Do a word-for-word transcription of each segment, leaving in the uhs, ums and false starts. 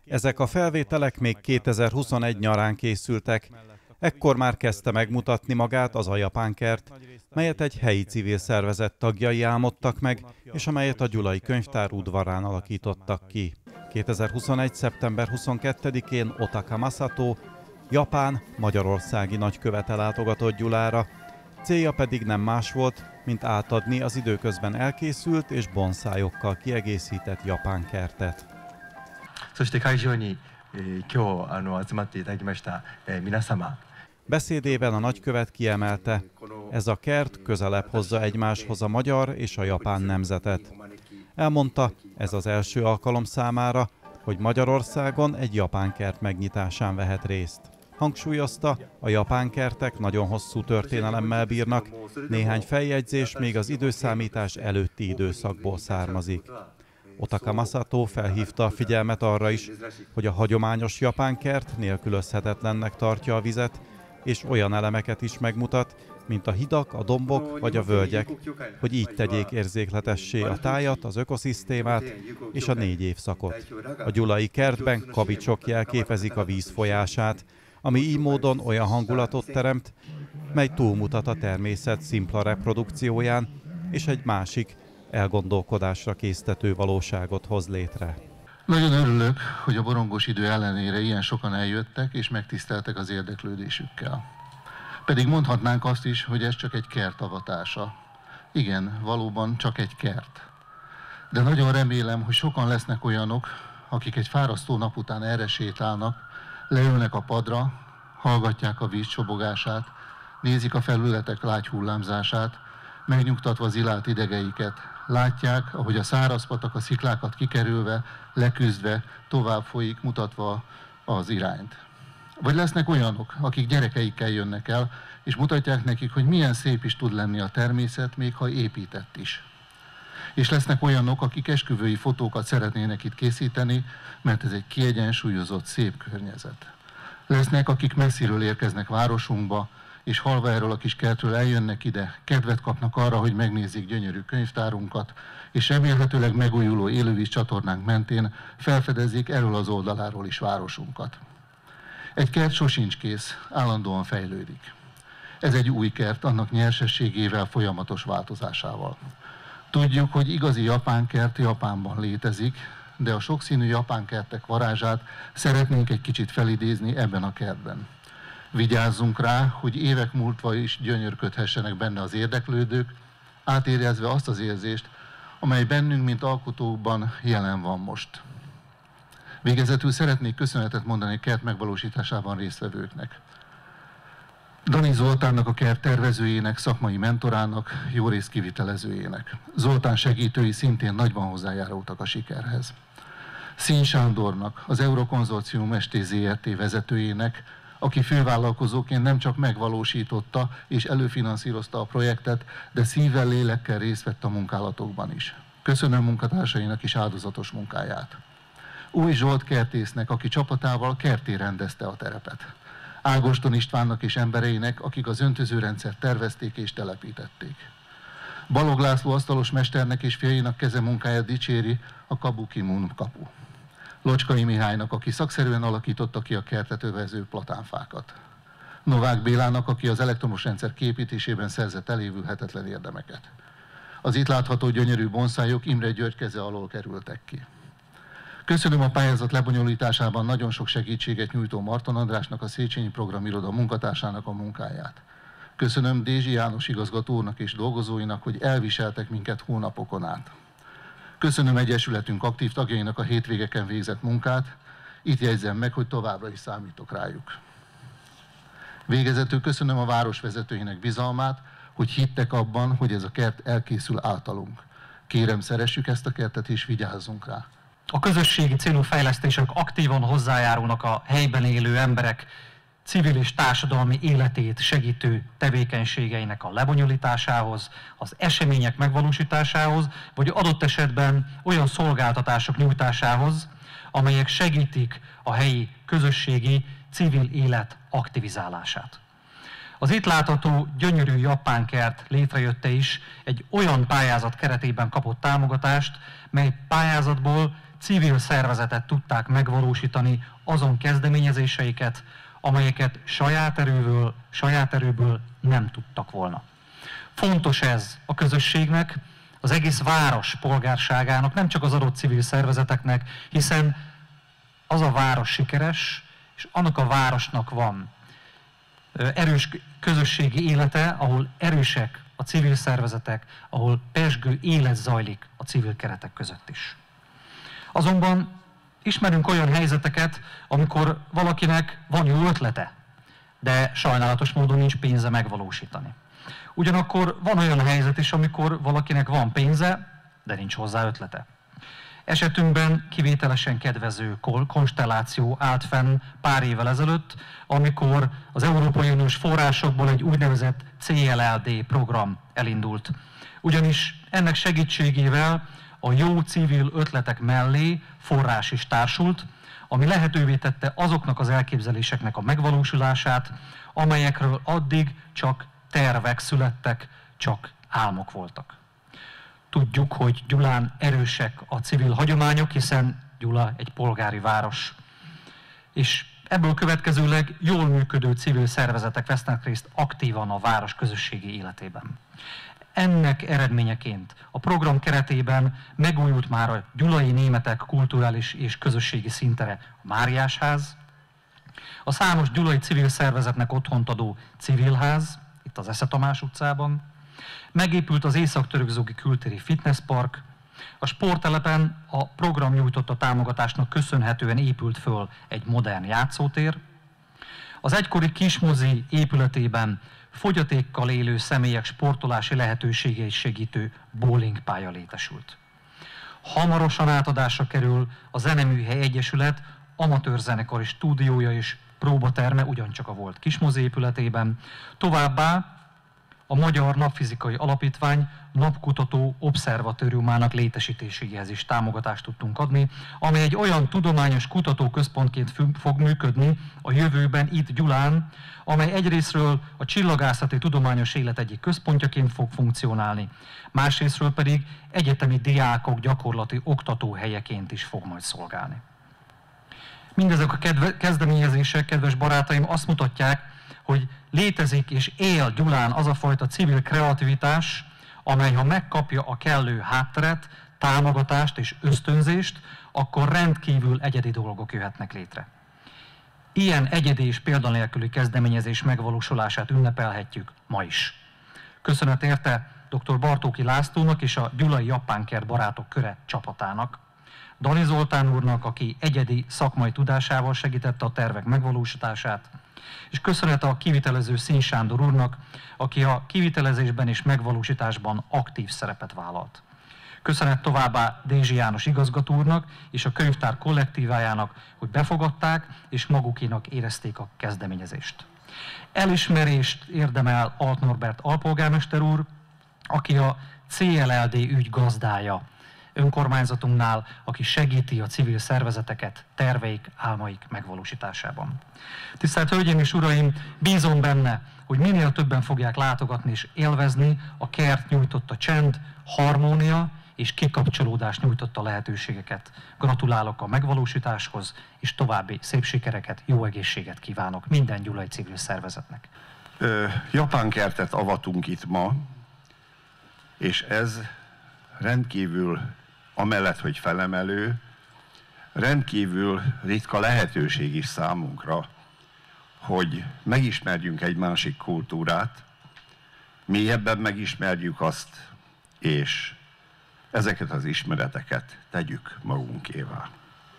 Ezek a felvételek még kétezer-huszonegy nyarán készültek. Ekkor már kezdte megmutatni magát az a japán kert, melyet egy helyi civil szervezet tagjai álmodtak meg, és amelyet a Gyulai Könyvtár udvarán alakítottak ki. kétezer-huszonegy. szeptember huszonkettedikén Otaka Masato, japán, magyarországi nagykövete látogatott Gyulára, célja pedig nem más volt, mint átadni az időközben elkészült és bonszájokkal kiegészített japán kertet. Beszédében a nagykövet kiemelte, ez a kert közelebb hozza egymáshoz a magyar és a japán nemzetet. Elmondta, ez az első alkalom számára, hogy Magyarországon egy japán kert megnyitásán vehet részt. Hangsúlyozta, a japán kertek nagyon hosszú történelemmel bírnak, néhány feljegyzés még az időszámítás előtti időszakból származik. Otaka Masato felhívta a figyelmet arra is, hogy a hagyományos japán kert nélkülözhetetlennek tartja a vizet, és olyan elemeket is megmutat, mint a hidak, a dombok vagy a völgyek, hogy így tegyék érzékletessé a tájat, az ökoszisztémát és a négy évszakot. A gyulai kertben kavicsok jelképezik a víz folyását, ami így módon olyan hangulatot teremt, mely túlmutat a természet szimpla reprodukcióján, és egy másik, elgondolkodásra késztető valóságot hoz létre. Nagyon örülök, hogy a borongos idő ellenére ilyen sokan eljöttek és megtiszteltek az érdeklődésükkel. Pedig mondhatnánk azt is, hogy ez csak egy kert avatása. Igen, valóban csak egy kert. De nagyon remélem, hogy sokan lesznek olyanok, akik egy fárasztó nap után erre sétálnak, leülnek a padra, hallgatják a víz csobogását, nézik a felületek lágy hullámzását, megnyugtatva zilált idegeiket, látják, ahogy a száraz patak a sziklákat kikerülve, leküzdve tovább folyik, mutatva az irányt. Vagy lesznek olyanok, akik gyerekeikkel jönnek el, és mutatják nekik, hogy milyen szép is tud lenni a természet, még ha épített is. És lesznek olyanok, akik esküvői fotókat szeretnének itt készíteni, mert ez egy kiegyensúlyozott, szép környezet. Lesznek, akik messziről érkeznek városunkba, és halva erről a kis kertről eljönnek ide, kedvet kapnak arra, hogy megnézzék gyönyörű könyvtárunkat, és remélhetőleg megújuló élővíz csatornánk mentén felfedezzék erről az oldaláról is városunkat. Egy kert sosincs kész, állandóan fejlődik. Ez egy új kert, annak nyersességével, folyamatos változásával. Tudjuk, hogy igazi japán kert Japánban létezik, de a sokszínű japán kertek varázsát szeretnénk egy kicsit felidézni ebben a kertben. Vigyázzunk rá, hogy évek múltva is gyönyörködhessenek benne az érdeklődők, átérezve azt az érzést, amely bennünk, mint alkotókban jelen van most. Végezetül szeretnék köszönetet mondani a kert megvalósításában résztvevőknek. Dani Zoltánnak, a kert tervezőjének, szakmai mentorának, jó rész kivitelezőjének. Zoltán segítői szintén nagyban hozzájárultak a sikerhez. Szín Sándornak, az Eurokonzorcium es té zé er té vezetőjének, aki fővállalkozóként nem csak megvalósította és előfinanszírozta a projektet, de szívvel, lélekkel részt vett a munkálatokban is. Köszönöm munkatársainak is áldozatos munkáját. Új Zsolt kertésznek, aki csapatával kerté rendezte a terepet. Ágoston Istvánnak és embereinek, akik az öntözőrendszert tervezték és telepítették. Balog László asztalos mesternek és fiainak kezemunkáját dicséri a Kabuki Moon kapu. Locskai Mihálynak, aki szakszerűen alakította ki a kertet övező platánfákat. Novák Bélának, aki az elektromos rendszer kiépítésében szerzett elévülhetetlen érdemeket. Az itt látható gyönyörű bonszájok Imre György keze alól kerültek ki. Köszönöm a pályázat lebonyolításában nagyon sok segítséget nyújtó Marton Andrásnak, a Széchenyi Programiroda munkatársának a munkáját. Köszönöm Dézsi János igazgató úrnak és dolgozóinak, hogy elviseltek minket hónapokon át. Köszönöm egyesületünk aktív tagjainak a hétvégeken végzett munkát, itt jegyzem meg, hogy továbbra is számítok rájuk. Végezetül köszönöm a városvezetőinek bizalmát, hogy hittek abban, hogy ez a kert elkészül általunk. Kérem, szeressük ezt a kertet és vigyázzunk rá. A közösségi célú fejlesztések aktívan hozzájárulnak a helyben élő emberek civil és társadalmi életét segítő tevékenységeinek a lebonyolításához, az események megvalósításához, vagy adott esetben olyan szolgáltatások nyújtásához, amelyek segítik a helyi közösségi civil élet aktivizálását. Az itt látható gyönyörű japán kert létrejötte is egy olyan pályázat keretében kapott támogatást, mely pályázatból civil szervezetet tudták megvalósítani azon kezdeményezéseiket, amelyeket saját erőből, saját erőből nem tudtak volna. Fontos ez a közösségnek, az egész város polgárságának, nem csak az adott civil szervezeteknek, hiszen az a város sikeres, és annak a városnak van erős közösségi élete, ahol erősek a civil szervezetek, ahol pezsgő élet zajlik a civil keretek között is. Azonban ismerünk olyan helyzeteket, amikor valakinek van jó ötlete, de sajnálatos módon nincs pénze megvalósítani. Ugyanakkor van olyan helyzet is, amikor valakinek van pénze, de nincs hozzá ötlete. Esetünkben kivételesen kedvező konstelláció állt fenn pár évvel ezelőtt, amikor az Európai Uniós forrásokból egy úgynevezett cé el el dé program elindult. Ugyanis ennek segítségével a jó civil ötletek mellé forrás is társult, ami lehetővé tette azoknak az elképzeléseknek a megvalósulását, amelyekről addig csak tervek születtek, csak álmok voltak. Tudjuk, hogy Gyulán erősek a civil hagyományok, hiszen Gyula egy polgári város. És ebből következőleg jól működő civil szervezetek vesznek részt aktívan a város közösségi életében. Ennek eredményeként a program keretében megújult már a gyulai németek kulturális és közösségi szintere a Máriásház, a számos gyulai civil szervezetnek otthont adó civilház, itt az Esze Tamás utcában, megépült az Észak-Törökzógi kültéri fitnesspark, a sporttelepen a program nyújtotta támogatásnak köszönhetően épült föl egy modern játszótér, az egykori Kismozi épületében fogyatékkal élő személyek sportolási lehetőségeit segítő bowlingpálya létesült. Hamarosan átadásra kerül a Zeneműhely Egyesület amatőrzenekari stúdiója és próbaterme ugyancsak a volt Kismozi épületében, továbbá a Magyar Napfizikai Alapítvány napkutató obszervatóriumának létesítéséhez is támogatást tudtunk adni, amely egy olyan tudományos kutatóközpontként fog működni a jövőben itt Gyulán, amely egyrészről a csillagászati tudományos élet egyik központjaként fog funkcionálni, másrészről pedig egyetemi diákok gyakorlati oktatóhelyeként is fog majd szolgálni. Mindezek a kezdeményezések, kedves barátaim, azt mutatják, hogy létezik és él Gyulán az a fajta civil kreativitás, amely ha megkapja a kellő hátteret, támogatást és ösztönzést, akkor rendkívül egyedi dolgok jöhetnek létre. Ilyen egyedi és példanélküli kezdeményezés megvalósulását ünnepelhetjük ma is. Köszönet érte dr. Bartóki Lászlónak és a Gyulai Japánkert Barátok Köre csapatának, Dani Zoltán úrnak, aki egyedi szakmai tudásával segítette a tervek megvalósítását, és köszönet a kivitelező Szín Sándor úrnak, aki a kivitelezésben és megvalósításban aktív szerepet vállalt. Köszönet továbbá Dézsi János igazgató úrnak és a könyvtár kollektívájának, hogy befogadták és magukénak érezték a kezdeményezést. Elismerést érdemel Alt Norbert alpolgármester úr, aki a cé el el dé ügy gazdája önkormányzatunknál, aki segíti a civil szervezeteket terveik, álmaik megvalósításában. Tisztelt Hölgyeim és Uraim, bízom benne, hogy minél többen fogják látogatni és élvezni a kert nyújtotta csend, harmónia és kikapcsolódás nyújtotta lehetőségeket. Gratulálok a megvalósításhoz, és további szép sikereket, jó egészséget kívánok minden gyulai civil szervezetnek. Ö, japán kertet avatunk itt ma, és ez rendkívül, amellett, hogy felemelő, rendkívül ritka lehetőség is számunkra, hogy megismerjünk egy másik kultúrát, mélyebben megismerjük azt, és ezeket az ismereteket tegyük magunkévá.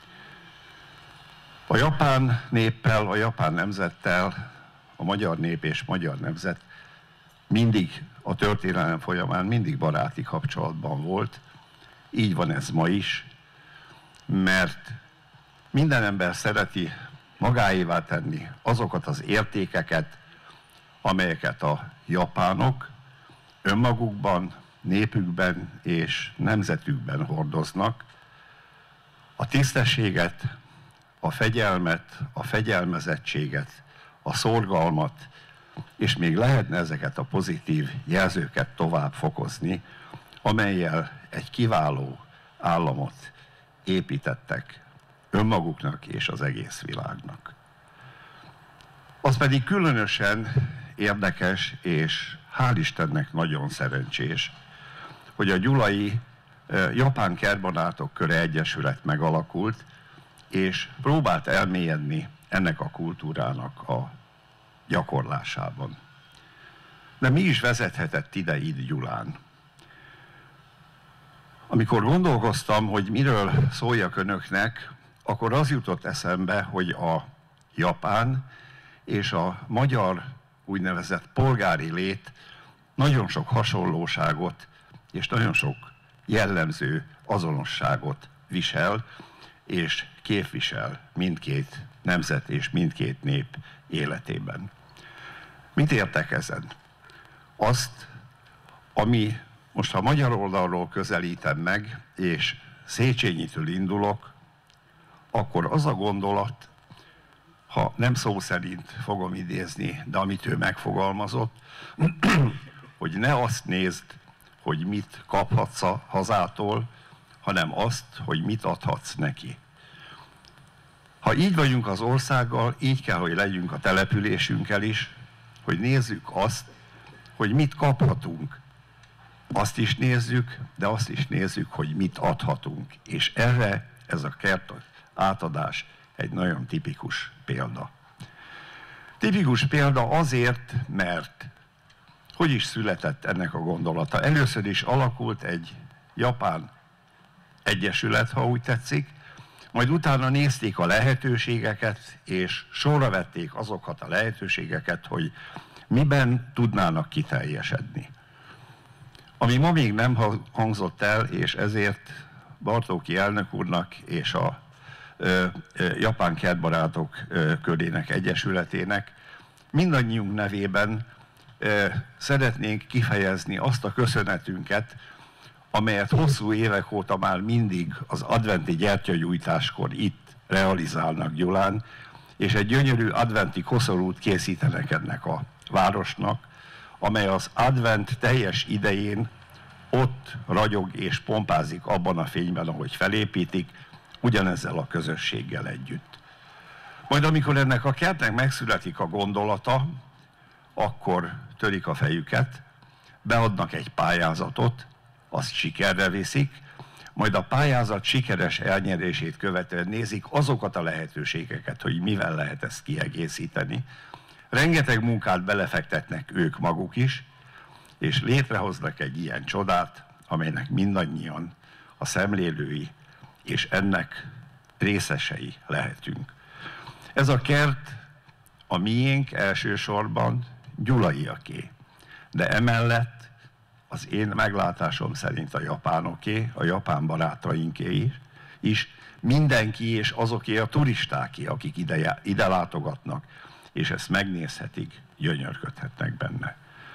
A japán néppel, a japán nemzettel, a magyar nép és magyar nemzet mindig a történelem folyamán mindig baráti kapcsolatban volt. Így van ez ma is, mert minden ember szereti magáévá tenni azokat az értékeket, amelyeket a japánok önmagukban, népükben és nemzetükben hordoznak. A tisztességet, a fegyelmet, a fegyelmezettséget, a szorgalmat, és még lehetne ezeket a pozitív jelzőket tovább fokozni, amellyel egy kiváló államot építettek önmaguknak és az egész világnak. Az pedig különösen érdekes, és hál' Istennek nagyon szerencsés, hogy a gyulai Japán Kertbarátok Köre Egyesület megalakult, és próbált elmélyedni ennek a kultúrának a gyakorlásában. De mi is vezethetett ide itt Gyulán? Amikor gondolkoztam, hogy miről szóljak önöknek, akkor az jutott eszembe, hogy a japán és a magyar úgynevezett polgári lét nagyon sok hasonlóságot és nagyon sok jellemző azonosságot visel és képvisel mindkét nemzet és mindkét nép életében. Mit értek ezen? Azt, ami most ha magyar oldalról közelítem meg, és Széchenyitől indulok, akkor az a gondolat, ha nem szó szerint fogom idézni, de amit ő megfogalmazott, hogy ne azt nézd, hogy mit kaphatsz a hazától, hanem azt, hogy mit adhatsz neki. Ha így vagyunk az országgal, így kell, hogy legyünk a településünkkel is, hogy nézzük azt, hogy mit kaphatunk. Azt is nézzük, de azt is nézzük, hogy mit adhatunk. És erre ez a kert átadás egy nagyon tipikus példa. Tipikus példa azért, mert hogy is született ennek a gondolata? Először is alakult egy japán egyesület, ha úgy tetszik, majd utána nézték a lehetőségeket, és sorra vették azokat a lehetőségeket, hogy miben tudnának kiteljesedni. Ami ma még nem hangzott el, és ezért Bartóki elnök úrnak és a ö, ö, Japán Kertbarátok ö, Körének Egyesületének mindannyiunk nevében ö, szeretnénk kifejezni azt a köszönetünket, amelyet hosszú évek óta már mindig az adventi gyertyagyújtáskor itt realizálnak Gyulán, és egy gyönyörű adventi koszorút készítenek ennek a városnak, amely az advent teljes idején ott ragyog és pompázik abban a fényben, ahogy felépítik, ugyanezzel a közösséggel együtt. Majd amikor ennek a kertnek megszületik a gondolata, akkor törik a fejüket, beadnak egy pályázatot, azt sikerre viszik, majd a pályázat sikeres elnyerését követően nézik azokat a lehetőségeket, hogy mivel lehet ezt kiegészíteni. Rengeteg munkát belefektetnek ők maguk is, és létrehoznak egy ilyen csodát, amelynek mindannyian a szemlélői, és ennek részesei lehetünk. Ez a kert a miénk elsősorban gyulaiaké, de emellett az én meglátásom szerint a japánoké, a japán barátainké is, mindenki és azoké a turistáké, akik ide, ide látogatnak, és ezt megnézhetik, gyönyörködhetnek benne.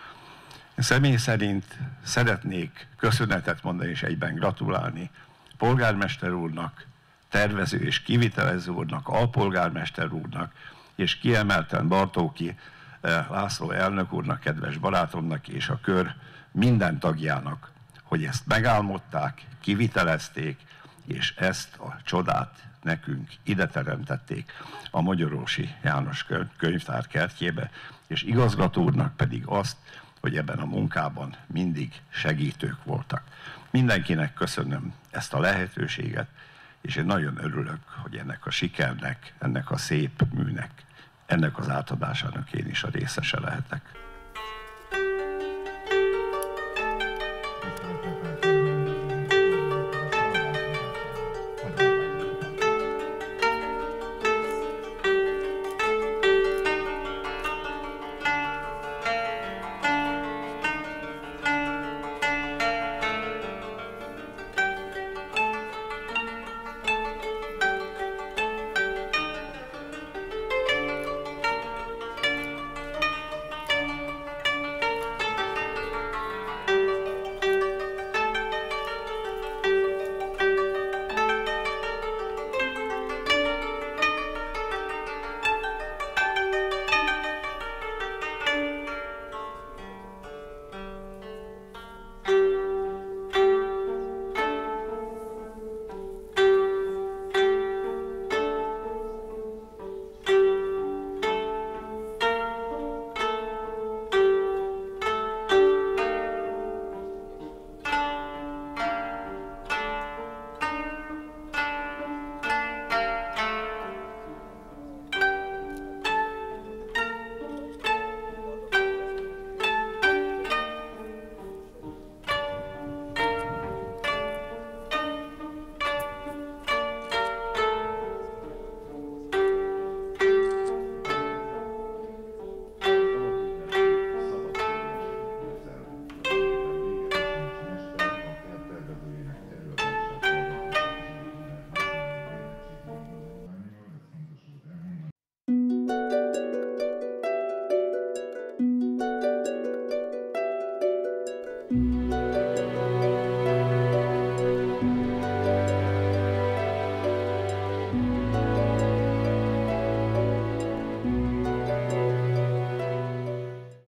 Személy szerint szeretnék köszönetet mondani és egyben gratulálni polgármester úrnak, tervező és kivitelező úrnak, alpolgármester úrnak, és kiemelten Bartóki László elnök úrnak, kedves barátomnak és a kör minden tagjának, hogy ezt megálmodták, kivitelezték, és ezt a csodát nekünk ide teremtették a Magyarósi János Könyvtár kertjébe, és igazgató úrnak pedig azt, hogy ebben a munkában mindig segítők voltak. Mindenkinek köszönöm ezt a lehetőséget, és én nagyon örülök, hogy ennek a sikernek, ennek a szép műnek, ennek az átadásának én is a részese lehetek.